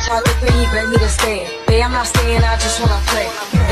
Charlie 3, ready to stay. Babe, I'm not staying, I just wanna play.